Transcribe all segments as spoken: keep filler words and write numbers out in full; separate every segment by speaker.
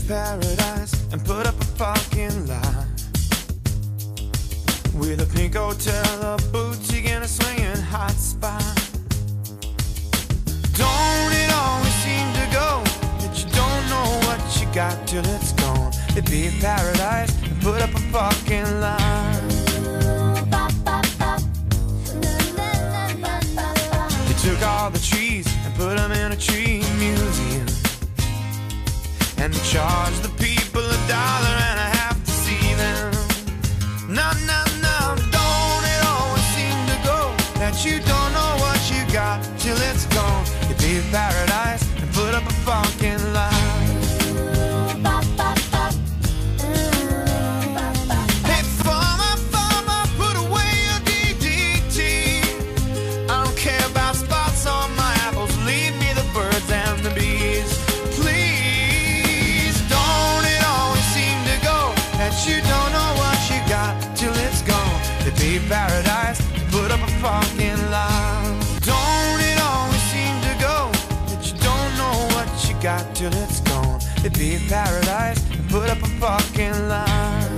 Speaker 1: paradise and put up a fucking lie. With a pink hotel, a boutique, and a swinging hot spot. Don't it always seem to go that you don't know what you got till it's gone? It'd be a paradise and put up a fucking lie. They took all the trees and put them in a tree museum, and they charged the people a dollar and a half to see them. No, no, no, don't it always seem to go that you don't know what you got till it's gone? You'd be in paradise and put up a fucking lie. Hey, farmer, farmer, put away your D D T. I don't care about spots on my apples, leave me the birds and the bees. Please, don't it always seem to go that you don't know what you got till it's gone? It'd be paradise, put up a fucking lie. Don't it always seem to go that you don't know what you got till it's gone? It'd be paradise, put up a fucking lie.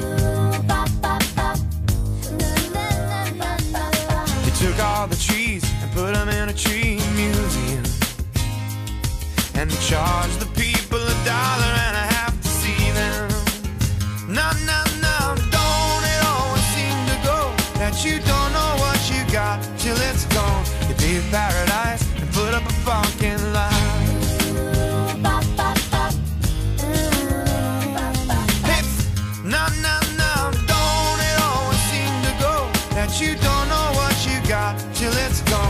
Speaker 1: They took all the trees and put them in a tree museum, and they charged the people a dollar and a half to see them. No, no, no, don't it always seem to go that you don't know what you got till it's gone? You'd be in paradise and put up a fucking lie. Hey, no, no, no, don't it always seem to go that you don't know what you got till it's gone?